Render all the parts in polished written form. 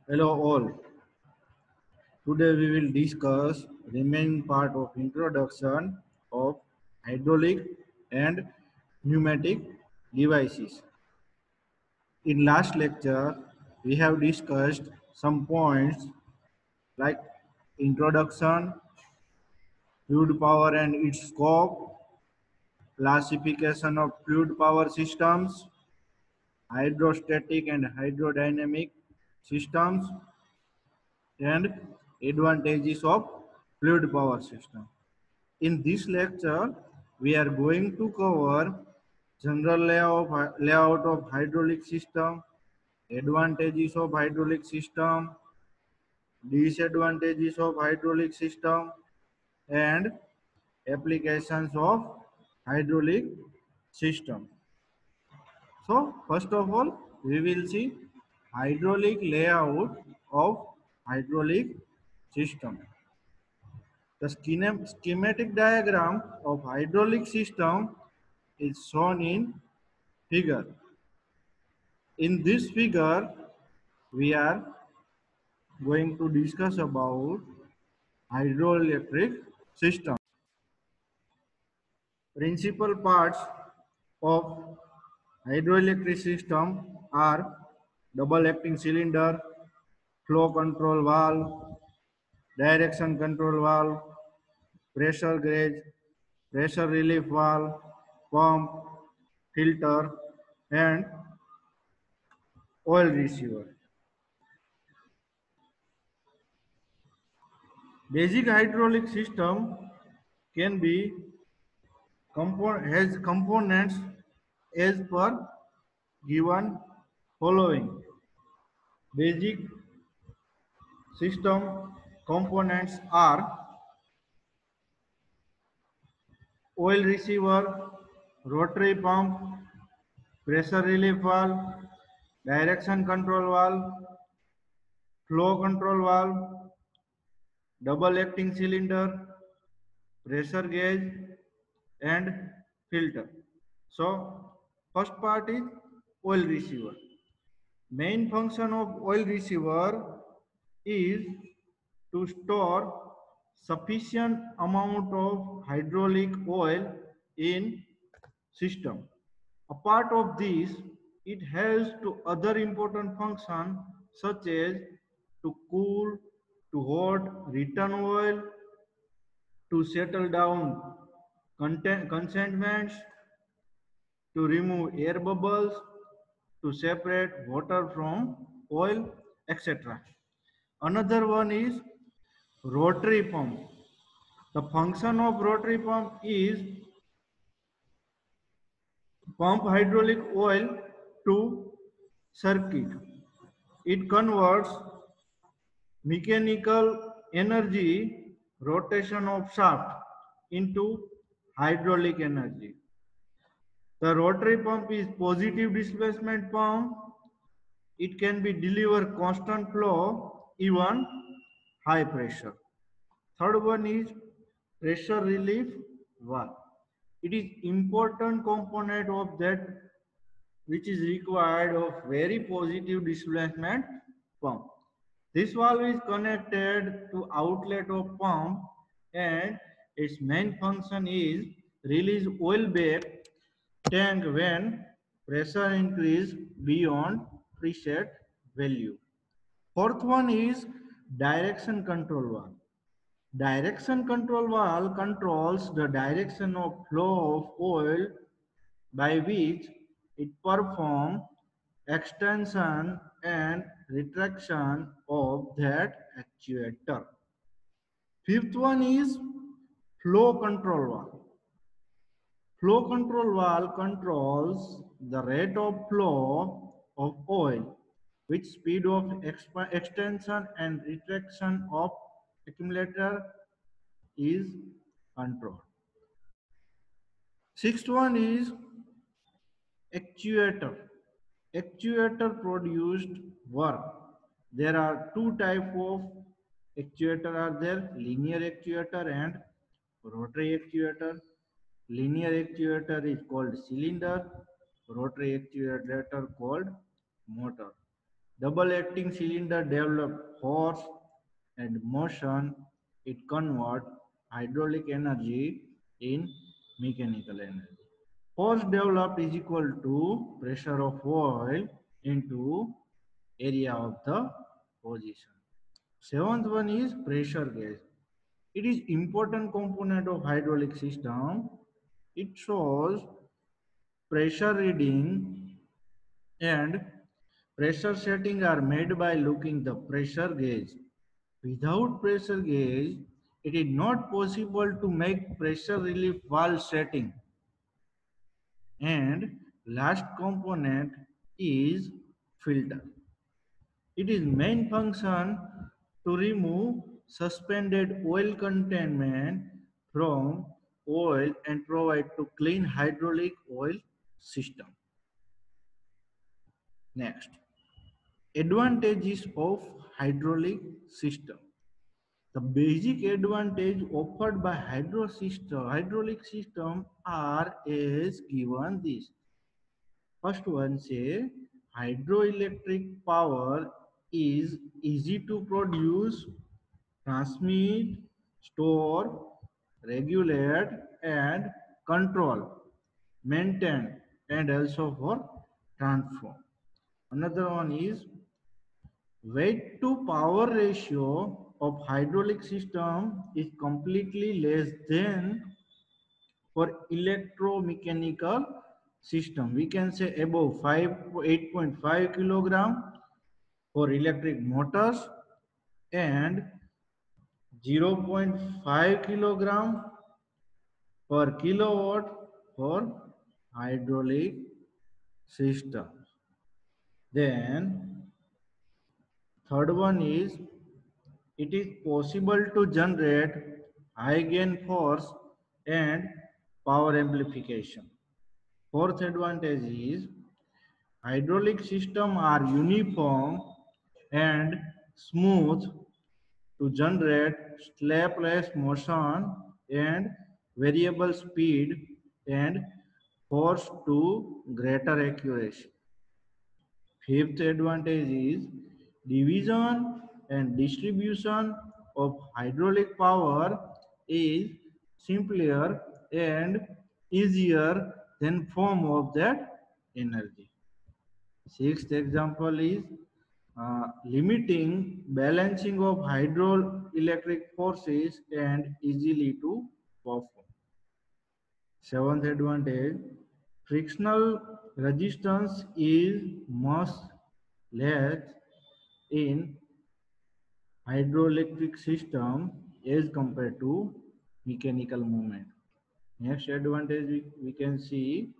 Hello all. Today we will discuss remaining part of introduction of hydraulic and pneumatic devices. In last lecture we have discussed some points like introduction, fluid power and its scope, classification of fluid power systems, hydrostatic and hydrodynamic systems, and advantages of fluid power system. In this lecture, we are going to cover general layout of hydraulic system, advantages of hydraulic system, disadvantages of hydraulic system, and applications of hydraulic system. So, first of all, we will see hydraulic layout of hydraulic system. The schematic diagram of hydraulic system is shown in figure. In this figure, we are going to discuss about hydroelectric system. Principal parts of hydroelectric system are double acting cylinder, flow control valve, direction control valve, pressure gauge, pressure relief valve, pump, filter, and oil receiver. Basic hydraulic system can be has components as per given following. Basic system components are oil receiver, rotary pump, pressure relief valve, direction control valve, flow control valve, double acting cylinder, pressure gauge, and filter. So, first part is oil receiver. Main function of oil receiver is to store sufficient amount of hydraulic oil in system. Apart of this, it has to other important function such as to cool, to hold return oil, to settle down containments, to remove air bubbles, to separate water from oil, etc. Another one is rotary pump. The function of rotary pump is pump hydraulic oil to circuit. It converts mechanical energy rotation of shaft into hydraulic energy. The rotary pump is positive displacement pump. It can be deliver constant flow, even high pressure. Third one is pressure relief valve. It is important component of that which is required of very positive displacement pump. This valve is connected to outlet of pump and its main function is release oil back tank when pressure increase beyond preset value. Fourth one is direction control valve. Direction control valve controls the direction of flow of oil by which it performs extension and retraction of that actuator. Fifth one is flow control valve. Flow control valve controls the rate of flow of oil, which speed of extension and retraction of accumulator is controlled. Sixth one is actuator. Actuator produced work. There are two type of actuator are there: linear actuator and rotary actuator. Linear actuator is called cylinder, rotary actuator called motor. Double acting cylinder develop force and motion. It convert hydraulic energy in mechanical energy. Force developed is equal to pressure of oil into area of the position. Seventh one is pressure gauge. It is important component of hydraulic system. It shows pressure reading and pressure setting are made by looking the pressure gauge. Without pressure gauge, it is not possible to make pressure relief valve setting. And last component is filter. It is main function to remove suspended oil containment from oil and provide to clean hydraulic oil system. Next, advantages of hydraulic system. The basic advantage offered by hydraulic system are as given this. First one say hydroelectric power is easy to produce, transmit, store, regulate and control, maintain and also for transform. Another one is weight to power ratio of hydraulic system is completely less than for electromechanical system. We can say above 8.5 kilogram for electric motors and 0.5 kilogram per kilowatt for hydraulic system. Then third one is it is possible to generate high gain force and power amplification. Fourth advantage is hydraulic systems are uniform and smooth to generate slapless motion and variable speed and force to greater accuracy. Fifth advantage is division and distribution of hydraulic power is simpler and easier than form of that energy. Sixth example is limiting balancing of hydroelectric forces and easily to perform. Seventh advantage, frictional resistance is much less in hydroelectric system as compared to mechanical movement. Next advantage we can see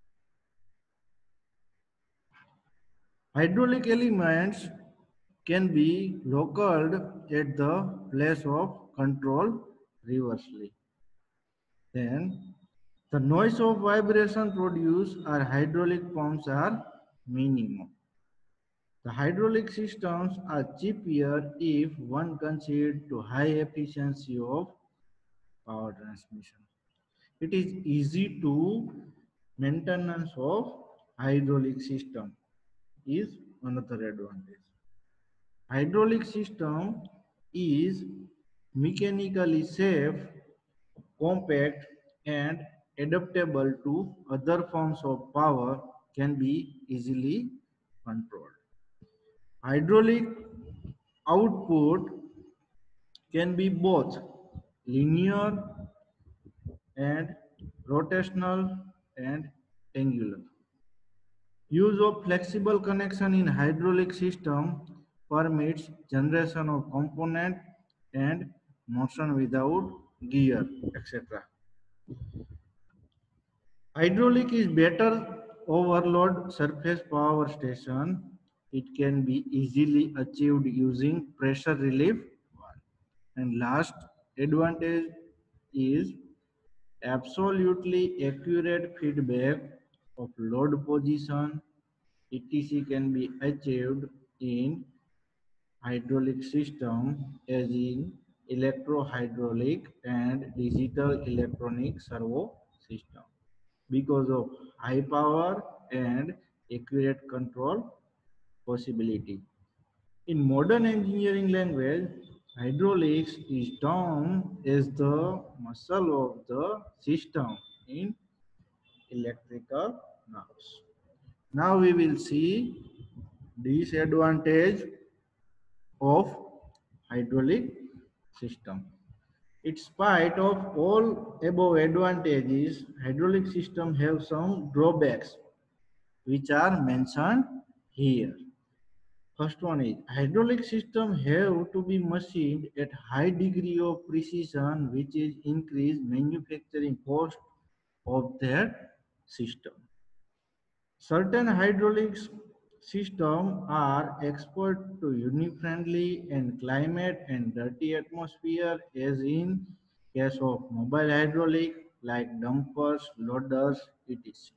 hydraulic elements can be located at the place of control reversely. Then the noise of vibration produced are hydraulic pumps are minimum. The hydraulic systems are cheaper if one considers to high efficiency of power transmission. It is easy to maintenance of hydraulic system is another advantage. Hydraulic system is mechanically safe, compact and adaptable to other forms of power can be easily controlled. Hydraulic output can be both linear and rotational and angular. Use of flexible connection in hydraulic system permits generation of component and motion without gear, etc. Hydraulic is better overload surface power station. It can be easily achieved using pressure relief. And last advantage is absolutely accurate feedback of load position. ETC can be achieved in hydraulic system as in electro-hydraulic and digital electronic servo system because of high power and accurate control possibility. In modern engineering language, hydraulics is termed as the muscle of the system in electrical nerves. Now we will see disadvantage of hydraulic system. In spite of all above advantages, hydraulic system have some drawbacks which are mentioned here. First one is hydraulic system have to be machined at high degree of precision which is increased manufacturing cost of that system. Certain hydraulics systems are exposed to unfriendly and climate and dirty atmosphere as in case of mobile hydraulic like dumpers, loaders, etc.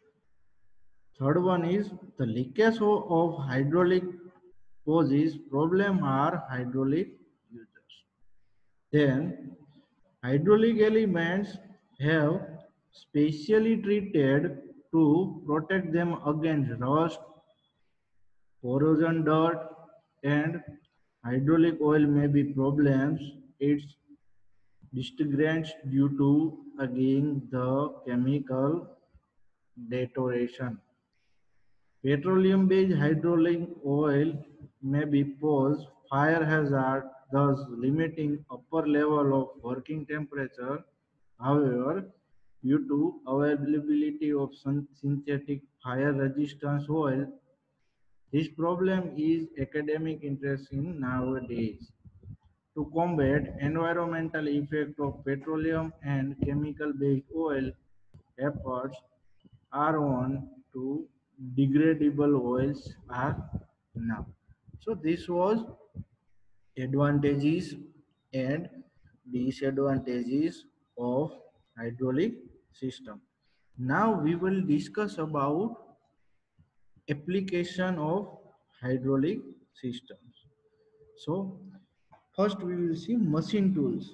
Third one is the leakage of hydraulic poses problem are hydraulic users. Then hydraulic elements have specially treated to protect them against rust, corrosion, dirt, and hydraulic oil may be problems. It's disintegrates due to again the chemical deterioration. Petroleum-based hydraulic oil may be pose fire hazard, thus limiting upper level of working temperature. However, due to availability of synthetic fire-resistant oil, this problem is academic interest in nowadays. To combat environmental effect of petroleum and chemical-based oil, efforts are on to degradable oils are now. So this was advantages and disadvantages of hydraulic system. Now we will discuss about application of hydraulic systems. So first we will see machine tools.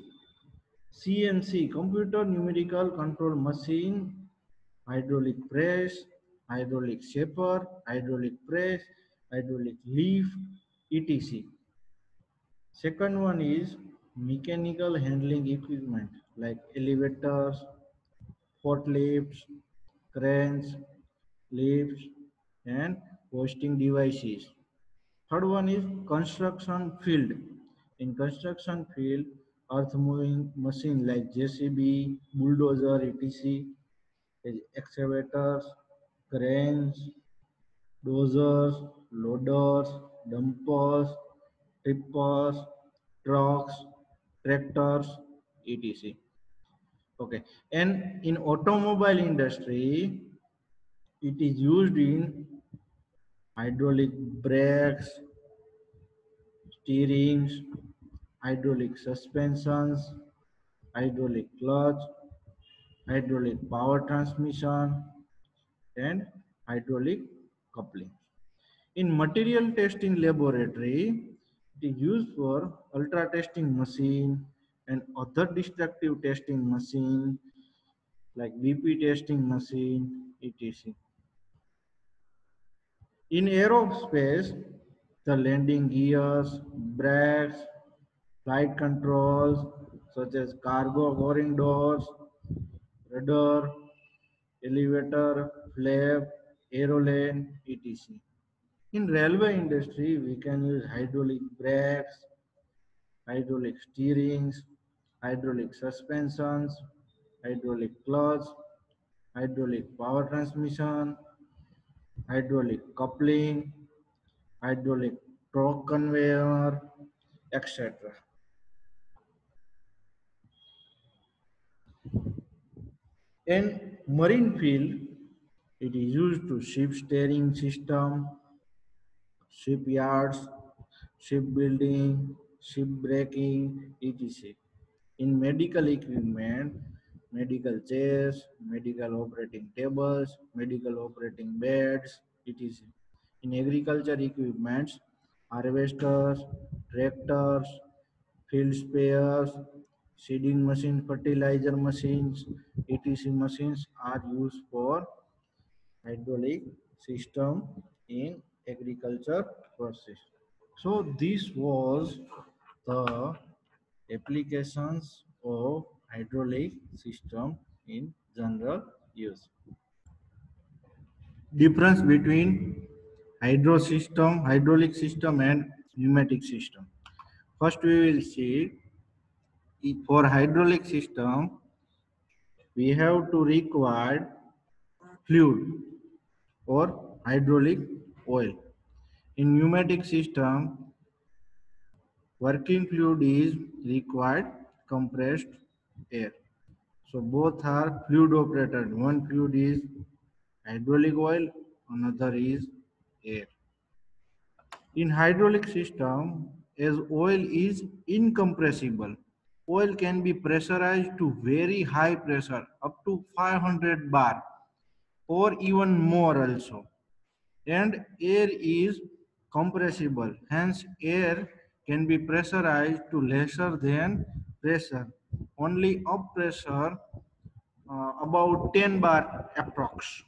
CNC, computer numerical control machine, hydraulic press, hydraulic shaper, hydraulic press, hydraulic leaf, etc. Second one is mechanical handling equipment like elevators, forklifts, cranes, lifts, and hoisting devices. Third one is construction field. In construction field, earth moving machine like JCB, bulldozer, etc. is excavators, cranes, dozers, loaders, dumpers, tippers, trucks, tractors, etc. Okay, and in automobile industry, it is used in hydraulic brakes, steerings, hydraulic suspensions, hydraulic clutch, hydraulic power transmission, and hydraulic coupling. In material testing laboratory, it is used for ultra testing machine and other destructive testing machine like BP testing machine, etc. In aerospace, the landing gears, brakes, flight controls such as cargo boarding doors, rudder, elevator, flap, aerolane, etc. In railway industry, we can use hydraulic brakes, hydraulic steerings, hydraulic suspensions, hydraulic clutch, hydraulic power transmission, hydraulic coupling, hydraulic torque conveyor, etc. In marine field, it is used to ship steering system, shipyards, shipbuilding, shipbreaking, etc. In medical equipment, medical chairs, medical operating tables, medical operating beds, etc. In agriculture equipments, harvesters, tractors, field spares, seeding machines, fertilizer machines, etc. machines are used for hydraulic system in agriculture process. So this was the applications of hydraulic system in general use. Difference between hydraulic system and pneumatic system. First we will see for hydraulic system we have to require fluid or hydraulic oil. In pneumatic system working fluid is required compressed air. So both are fluid operated. One fluid is hydraulic oil, another is air. In hydraulic system, as oil is incompressible, oil can be pressurized to very high pressure, up to 500 bar or even more also. And air is compressible, hence air can be pressurized to lesser than pressure, only up pressure about 10 bar approx.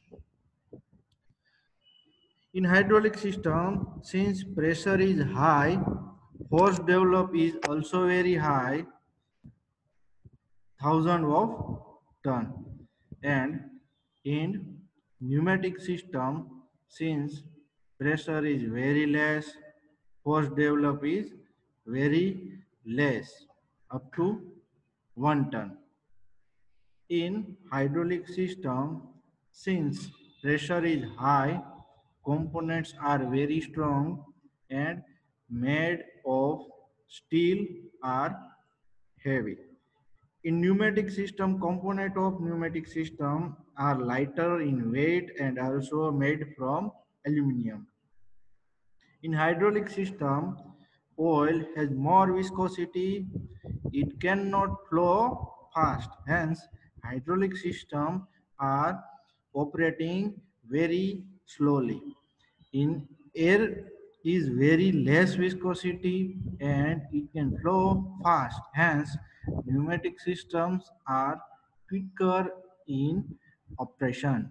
In hydraulic system, since pressure is high, force develop is also very high, thousand of ton. And in pneumatic system, since pressure is very less, force develop is very less, up to 1 ton. In hydraulic system, since pressure is high, components are very strong and made of steel are heavy. In pneumatic system, component of pneumatic system are lighter in weight and also made from aluminum. In hydraulic system, oil has more viscosity. It cannot flow fast. Hence, hydraulic system are operating very slowly. In air is very less viscosity and it can flow fast. Hence, pneumatic systems are quicker in operation.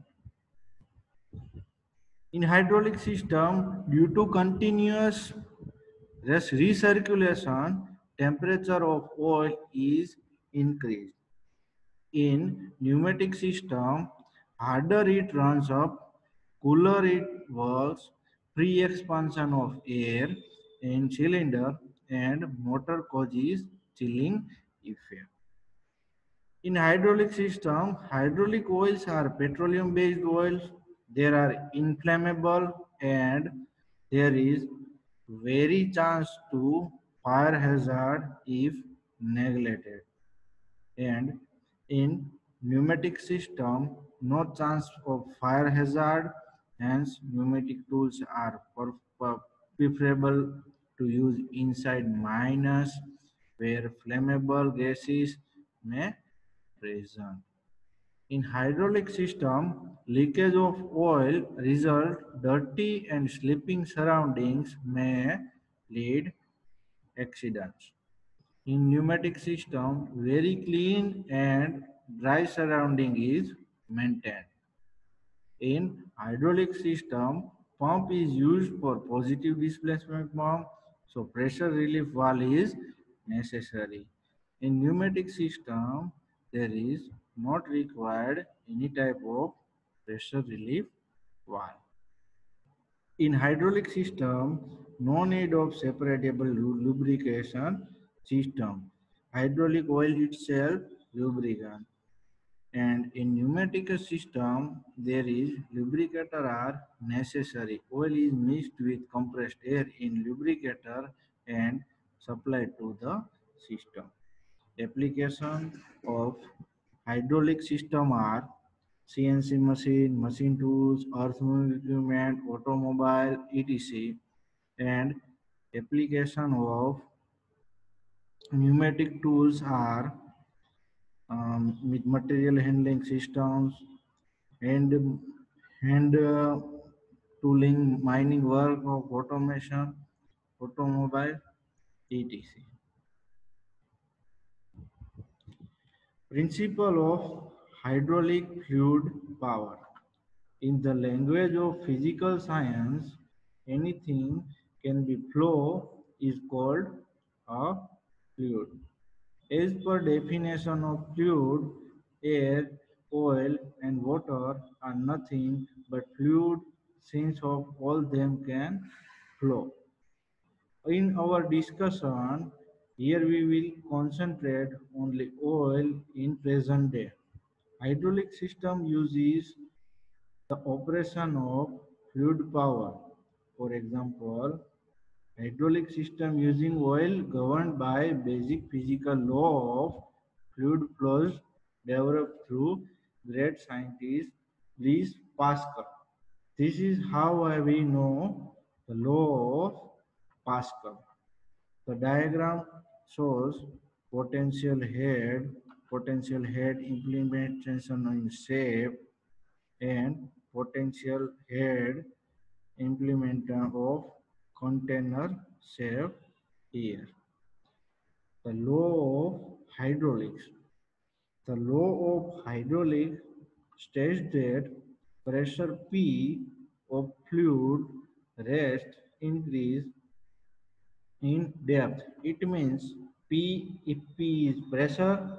In hydraulic system, due to continuous recirculation, temperature of oil is increased. In pneumatic system, harder it runs up, cooler it works, free expansion of air in cylinder and motor causes chilling effect. In hydraulic system, hydraulic oils are petroleum-based oils. They are inflammable and there is very chance to fire hazard if neglected. And in pneumatic system, no chance of fire hazard. Hence, pneumatic tools are preferable to use inside mines where flammable gases may present. In hydraulic system, leakage of oil result dirty and slipping surroundings may lead accidents. In pneumatic system, very clean and dry surrounding is maintained. In hydraulic system, pump is used for positive displacement pump, so pressure relief valve is necessary. In pneumatic system, there is not required any type of pressure relief valve. In hydraulic system, no need of separatable lubrication system. Hydraulic oil itself lubricant. And in pneumatic system, there is lubricator are necessary. Oil is mixed with compressed air in lubricator and supplied to the system. Application of hydraulic system are CNC machine, machine tools, earth moving equipment, automobile, etc. And application of pneumatic tools are with material handling systems, hand, hand tooling, mining work of automation, automobile, etc. Principle of hydraulic fluid power. In the language of physical science, anything can be flow is called a fluid. As per definition of fluid, air, oil and water are nothing but fluid since of all them can flow. In our discussion, here we will concentrate only oil in present day. Hydraulic system uses the operation of fluid power. For example, hydraulic system using oil governed by basic physical law of fluid flows developed through great scientist Blaise Pascal. This is how we know the law of Pascal. The diagram shows potential head implementation in shape and potential head implementation of container shape here. The law of hydraulics. The law of hydraulics states that pressure P of fluid rest increase in depth. It means P if P is pressure,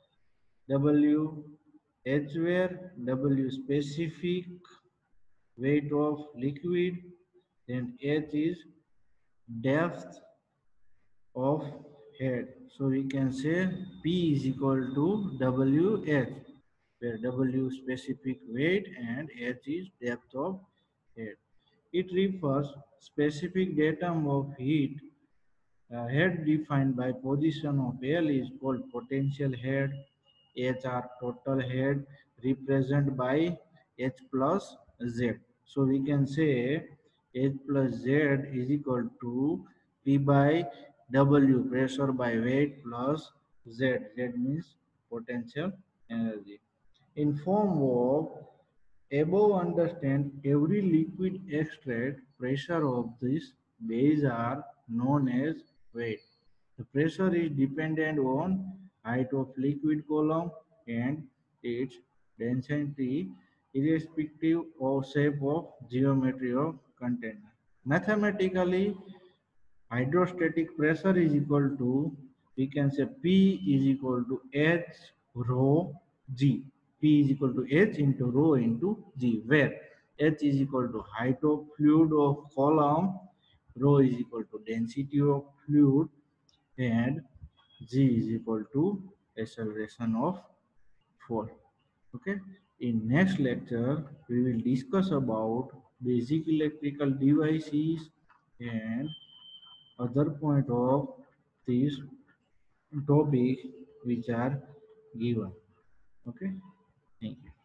W H where W specific weight of liquid, then H is depth of head. So we can say P is equal to WH, where W specific weight and H is depth of head. It refers specific datum of heat. Head defined by position of L is called potential head. H are total head represented by H plus Z. So we can say H plus Z is equal to P by W, pressure by weight, plus Z. Z means potential energy. In form of above, understand every liquid extract pressure of this base are known as weight. The pressure is dependent on height of liquid column and its density irrespective of shape of geometry of container. Mathematically, hydrostatic pressure is equal to, we can say P is equal to H rho G. P is equal to H into rho into G, where H is equal to height of fluid of column, rho is equal to density of fluid, and G is equal to acceleration of fall. Okay. In next lecture, we will discuss about basic electrical devices and other point of these topics which are given. Okay, thank you.